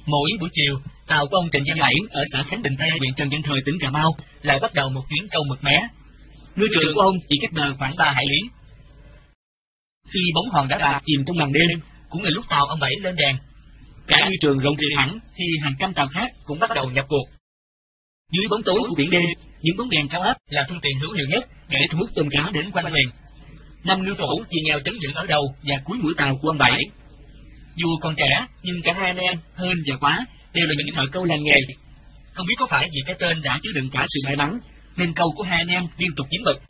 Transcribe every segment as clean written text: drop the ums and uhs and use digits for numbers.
Mỗi buổi chiều, tàu của ông Trịnh Văn Bảy ở xã Khánh Bình Tây, huyện Trần Văn Thời, tỉnh Cà Mau lại bắt đầu một chuyến câu mực mé. Ngư trường của ông chỉ cách bờ khoảng 3 hải lý. Khi bóng hòn đá bạc chìm trong màn đêm, cũng là lúc tàu ông Bảy lên đèn. Cả ngư trường rộng rãi hẳn khi hàng trăm tàu khác cũng bắt đầu nhập cuộc. Dưới bóng tối của biển đêm, những bóng đèn cao áp là phương tiện hữu hiệu nhất để thu hút tôm cá đến quanh thuyền. 5 ngư phủ chia nhau trấn giữ ở đầu và cuối mũi tàu của ông Bảy. Dù còn trẻ, nhưng cả hai anh em Hên và Quá đều là những thợ câu làng nghề. Không biết có phải vì cái tên đã chứa đựng cả sự may mắn, nên câu của hai anh em liên tục dính mực.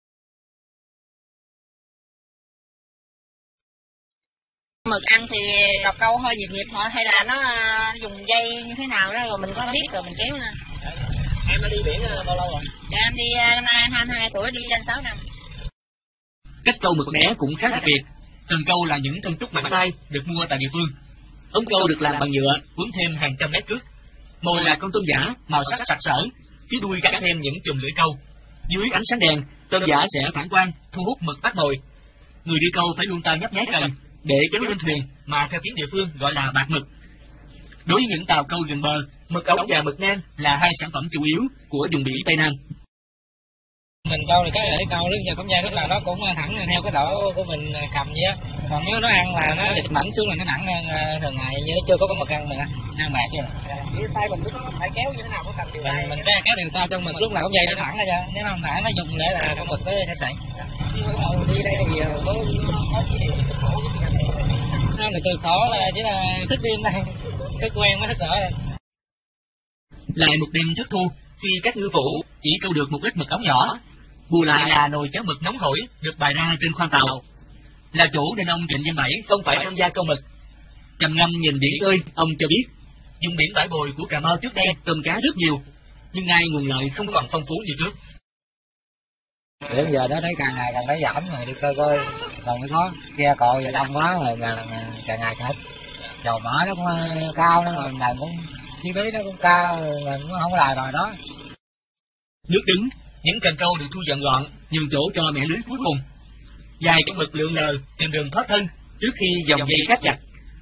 Mực ăn thì đọc câu thôi, nhịp họ hay là nó dùng dây như thế nào đó rồi mình có biết rồi mình kéo nè. Em đã đi biển bao lâu rồi? Dạ em đi năm nay 22 tuổi, đi trên 6 năm. Cách câu mực né cũng khá đặc biệt. Cần câu là những thân trúc mảnh tay được mua tại địa phương. Ống câu được làm bằng nhựa, quấn thêm hàng trăm mét cước. Mồi là con tôm giả, màu sắc sặc sỡ. Phía đuôi gắn thêm những chùm lưỡi câu. Dưới ánh sáng đèn, tôm giả sẽ phản quang, thu hút mực bắt mồi. Người đi câu phải luôn tay nhấp nháy cần để kéo lên thuyền, mà theo tiếng địa phương gọi là bạc mực. Đối với những tàu câu gần bờ, mực ống và mực nang là hai sản phẩm chủ yếu của vùng biển Tây Nam. Mình câu thì cái để câu giờ cũng dây lúc nào nó cũng thẳng theo cái độ của mình cầm vậy á. Còn nếu nó ăn là nó dịch mảnh xuống là nó nặng hơn thường ngày, như nó chưa có mực ăn mình ăn bạc vậy. Tay mình phải kéo như thế nào cũng cần điều tay. Mình kéo điều tay cho mực lúc nào cũng dây nó thẳng ra chứ. Nếu không thẳng nó dùng để là con mực nó sẽ sảy. Đi đây thì có chỉ điều thức khổ với nó từ khổ là chỉ là thức đêm đây, thức quen mới thức rõ rồi. Lại một đêm thất thu, khi các ngư phủ chỉ câu được một ít mực ống nhỏ, bù lại là nồi cháo mực nóng hổi được bày ra trên khoang tàu. Là chủ nên ông Trịnh Văn Bảy không phải tham gia câu mực. Trầm ngâm nhìn biển ơi, ông cho biết vùng biển bãi bồi của Cà Mau trước đây tôm cá rất nhiều, nhưng nay nguồn lợi không còn phong phú như trước. Đến giờ đó thấy càng ngày càng thấy giảm rồi, đi coi coi còn mới có ghe cộ giờ đông quá rồi càng ngày càng ít. Dầu mỡ nó cũng cao, nó rồi này cũng chi phí nó cũng cao, mình cũng không làm rồi đó. Nước đứng, những cần câu được thu dọn gọn, nhường chỗ cho mẻ lưới cuối cùng. Dài con mực lượn lờ tìm đường thoát thân trước khi dòng dây cắt chặt.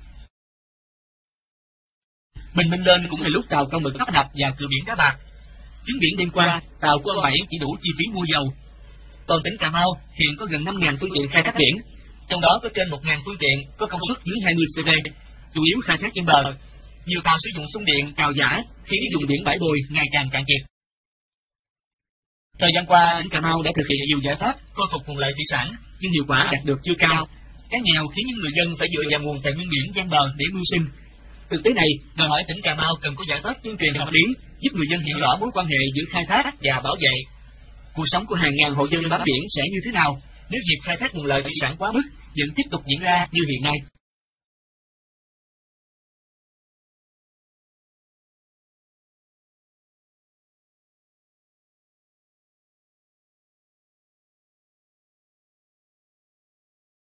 Bình minh lên cũng là lúc tàu câu mực tấp nập vào cửa biển Đá Bạc. Chuyến biển đêm qua, tàu của ông Bảy chỉ đủ chi phí mua dầu. Toàn tỉnh Cà Mau hiện có gần 5.000 phương tiện khai thác biển, trong đó có trên 1.000 phương tiện có công suất dưới 20 cv, chủ yếu khai thác trên bờ. Nhiều tàu sử dụng xung điện, cào giả khiến vùng biển bãi bồi ngày càng cạn kiệt. Thời gian qua, tỉnh Cà Mau đã thực hiện nhiều giải pháp khôi phục nguồn lợi thủy sản, nhưng hiệu quả đạt được chưa cao. Cá nghèo khiến những người dân phải dựa vào nguồn tài nguyên biển ven bờ để mưu sinh. Thực tế này đòi hỏi tỉnh Cà Mau cần có giải pháp tuyên truyền hợp lý, giúp người dân hiểu rõ mối quan hệ giữa khai thác và bảo vệ. Cuộc sống của hàng ngàn hộ dân bám biển sẽ như thế nào nếu việc khai thác nguồn lợi thủy sản quá mức vẫn tiếp tục diễn ra như hiện nay?